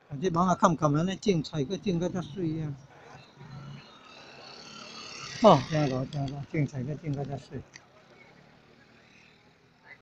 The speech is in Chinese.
这网啊冚冚安尼種菜，佮種甲遮水啊！哦，真好真好，種菜佮種甲遮水。